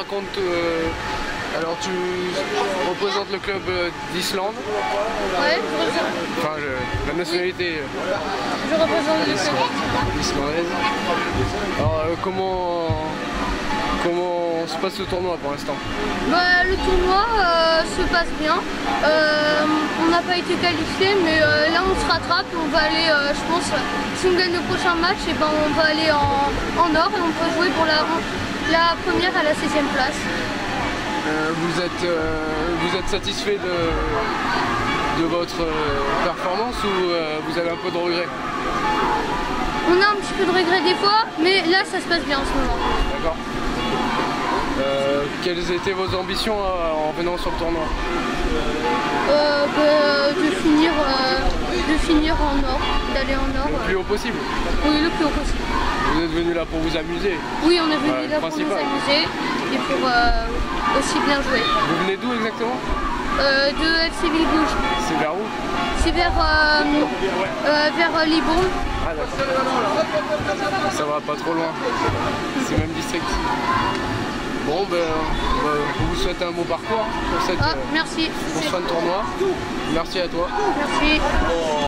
raconte. Alors tu représentes le club d'Islande. Ouais, Enfin, la nationalité je représente le club. islandaise. Alors comment se passe le tournoi pour l'instant? Bah, le tournoi se passe bien. On n'a pas été qualifié, mais là on se rattrape. On va aller, je pense, si on gagne le prochain match, et ben, on va aller en or et on peut jouer pour la première à la 16e place. Vous êtes satisfait de votre performance ou vous avez un peu de regret? On a un petit peu de regret des fois, mais là ça se passe bien en ce moment. D'accord. Quelles étaient vos ambitions en venant sur le tournoi? De finir en or, d'aller en or. Le plus haut possible? Oui, le plus haut possible. Vous êtes venu là pour vous amuser? Oui, on est venu là pour nous principal. amuser et pour aussi bien jouer. Vous venez d'où exactement? De FC Villegouge. C'est vers où? C'est vers Libourne. Ah d'accord. Ça va pas trop loin. C'est le même district. Bon ben, on vous souhaite un bon parcours pour cette Merci. pour ce fin de tournoi. Merci à toi. Merci.